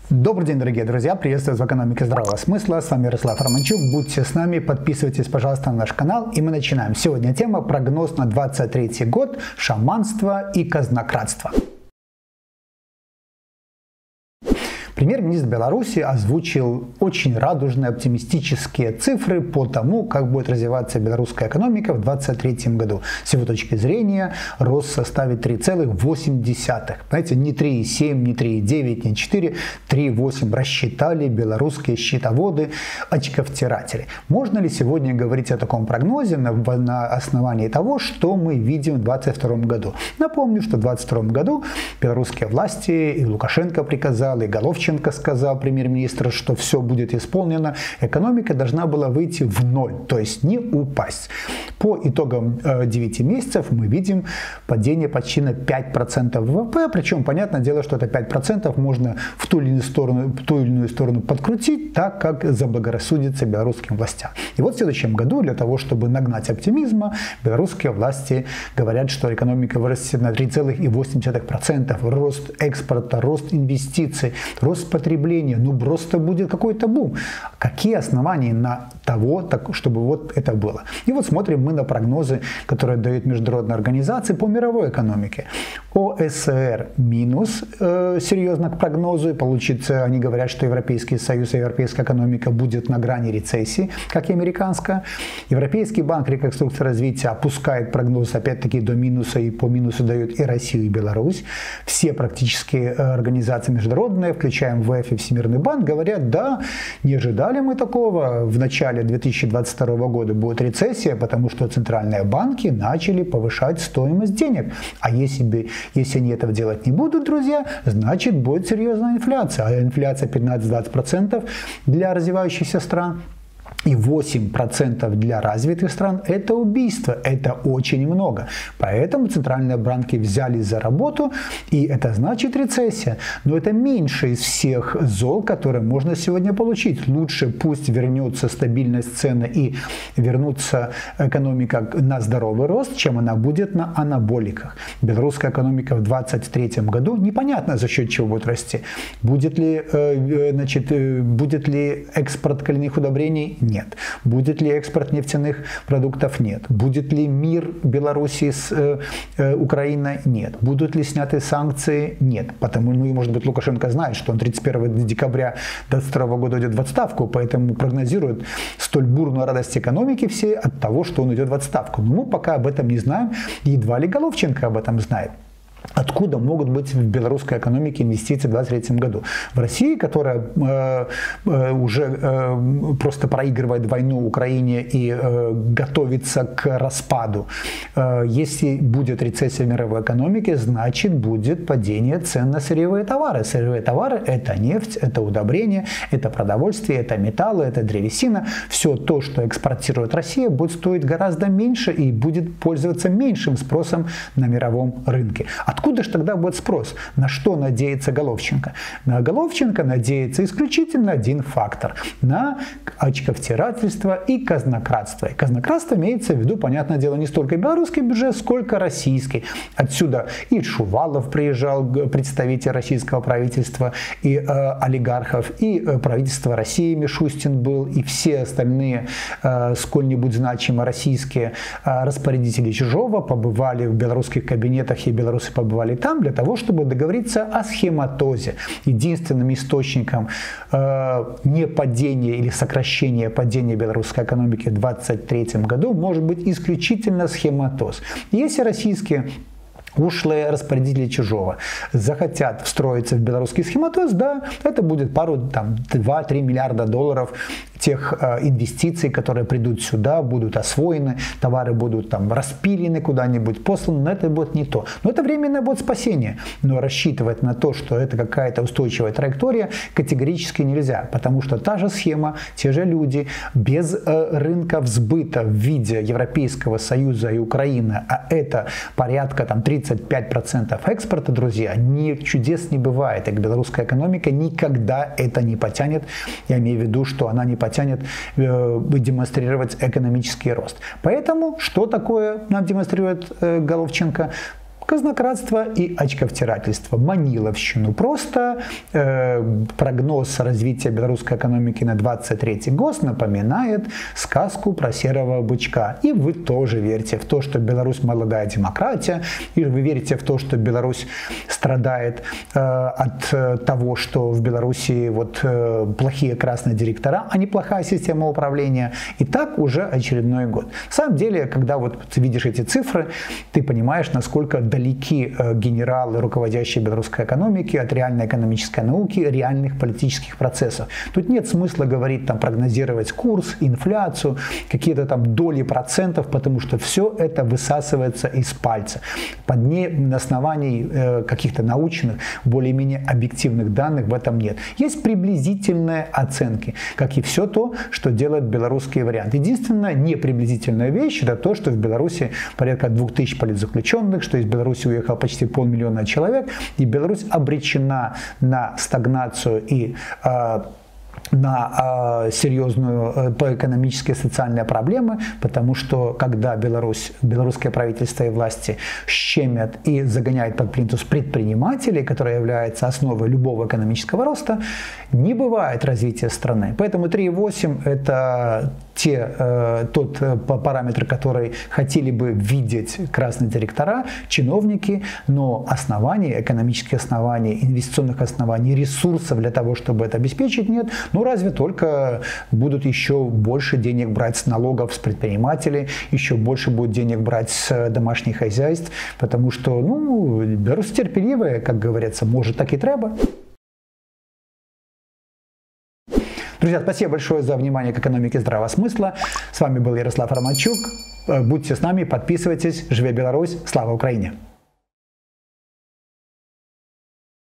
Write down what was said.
Добрый день, дорогие друзья! Приветствую вас в экономике здравого смысла. С вами Ярослав Романчук. Будьте с нами, подписывайтесь, пожалуйста, на наш канал. И мы начинаем. Сегодня тема прогноз на 2023 год, шаманство и казнократство. Премьер-министр Беларуси озвучил очень радужные, оптимистические цифры по тому, как будет развиваться белорусская экономика в 2023 году. С его точки зрения, рост составит 3,8. Знаете, не 3,7, не 3,9, не 4, 3,8 рассчитали белорусские счетоводы, очковтиратели. Можно ли сегодня говорить о таком прогнозе на основании того, что мы видим в 2022 году? Напомню, что в 2022 году белорусские власти, и Лукашенко приказал, и Головченко сказал, премьер-министр, что все будет исполнено, экономика должна была выйти в ноль, то есть не упасть. По итогам 9 месяцев мы видим падение почти на 5% ВВП, причем понятное дело, что это 5% можно в ту или иную сторону подкрутить, так как заблагорассудится белорусским властям. И вот в следующем году, для того, чтобы нагнать оптимизма, белорусские власти говорят, что экономика вырастет на 3,8%, рост экспорта, рост инвестиций, рост потребления, просто будет какой-то бум. Какие основания на того, чтобы вот это было? И вот смотрим мы на прогнозы, которые дают международные организации по мировой экономике. ОСР минус серьезно к прогнозу, и получится, они говорят, что Европейский Союз и европейская экономика будет на грани рецессии, как и американская. Европейский банк реконструкции и развития опускает прогноз опять-таки до минуса, и по минусу дают и Россию, и Беларусь. Все практически организации международные, включая МВФ и Всемирный банк, говорят, да, не ожидали мы такого, в начале 2022 года будет рецессия, потому что центральные банки начали повышать стоимость денег. А если они этого делать не будут, друзья, значит будет серьезная инфляция. А инфляция 15-20% для развивающихся стран и 8% для развитых стран – это убийство, это очень много. Поэтому центральные банки взялись за работу, и это значит рецессия. Но это меньше из всех зол, которые можно сегодня получить. Лучше пусть вернется стабильность цены и вернется экономика на здоровый рост, чем она будет на анаболиках. Белорусская экономика в 2023 году непонятно, за счет чего будет расти. Будет ли экспорт калийных удобрений? Нет. Будет ли экспорт нефтяных продуктов? Нет. Будет ли мир Беларуси с Украиной? Нет. Будут ли сняты санкции? Нет. Потому, может быть, Лукашенко знает, что он 31 декабря 2022 года идет в отставку, поэтому прогнозирует столь бурную радость экономики всей от того, что он идет в отставку. Но мы пока об этом не знаем, едва ли Головченко об этом знает. Откуда могут быть в белорусской экономике инвестиции в 2023 году? В России, которая уже просто проигрывает войну Украине и готовится к распаду. Если будет рецессия в мировой экономике, значит будет падение цен на сырьевые товары. Сырьевые товары – это нефть, это удобрения, это продовольствие, это металлы, это древесина. Все то, что экспортирует Россия, будет стоить гораздо меньше и будет пользоваться меньшим спросом на мировом рынке. Откуда же тогда будет спрос? На что надеется Головченко? На Головченко надеется исключительно один фактор – на очковтирательство и казнократство. И казнократство имеется в виду, понятное дело, не столько белорусский бюджет, сколько российский. Отсюда и Шувалов приезжал, представитель российского правительства, и олигархов, и правительство России Мишустин был, и все остальные сколь-нибудь значимые российские распорядители чужого побывали в белорусских кабинетах, и белорусы побывали там для того, чтобы договориться о схематозе. Единственным источником не падения или сокращения падения белорусской экономики в 2023 году может быть исключительно схематоз. Если российские ушлые распорядители чужого захотят встроиться в белорусский схематоз, да, это будет 2-3 миллиарда долларов тех инвестиций, которые придут сюда, будут освоены, товары будут распилены куда-нибудь, посланы, но это будет не то. Но это временное будет спасение. Но рассчитывать на то, что это какая-то устойчивая траектория, категорически нельзя, потому что та же схема, те же люди, без рынка сбыта в виде Европейского Союза и Украины, а это порядка 35% экспорта, друзья, чудес не бывает. И белорусская экономика никогда это не потянет. Я имею в виду, что она не потянет демонстрировать экономический рост. Поэтому, что такое нам демонстрирует Головченко? казнократство и очковтирательство, маниловщину. Просто прогноз развития белорусской экономики на 2023 год напоминает сказку про серого бычка. И вы тоже верите в то, что Беларусь молодая демократия, и вы верите в то, что Беларусь страдает от того, что в Беларуси вот плохие красные директора, а не плохая система управления. И так уже очередной год. На самом деле, когда вот ты видишь эти цифры, ты понимаешь, насколько далеки генералы, руководящие белорусской экономики, от реальной экономической науки, реальных политических процессов. Тут нет смысла говорить, там, прогнозировать курс, инфляцию, какие-то там доли процентов, потому что все это высасывается из пальца. На основании каких-то научных, более-менее объективных данных в этом нет. Есть приблизительные оценки, как и все то, что делает белорусский вариант. Единственная неприблизительная вещь — это то, что в Беларуси порядка 2000 политзаключенных, что из Беларуси уехало почти 500 000 человек, и Беларусь обречена на стагнацию и на серьезную экономические и социальные проблемы, потому что когда белорусское правительство и власти щемят и загоняют под плинтус предпринимателей, которые являются основой любого экономического роста, не бывает развития страны. Поэтому 3,8 – это тот параметр, который хотели бы видеть красные директора, чиновники, но оснований, экономических оснований, инвестиционных оснований, ресурсов для того, чтобы это обеспечить, нет. Ну, разве только будут еще больше денег брать с налогов, с предпринимателей, еще больше будет денег брать с домашних хозяйств, потому что, ну, Беларусь терпеливая, как говорится, может, так и треба. Друзья, спасибо большое за внимание к экономике здравого смысла. С вами был Ярослав Романчук. Будьте с нами, подписывайтесь. Живе Беларусь! Слава Украине!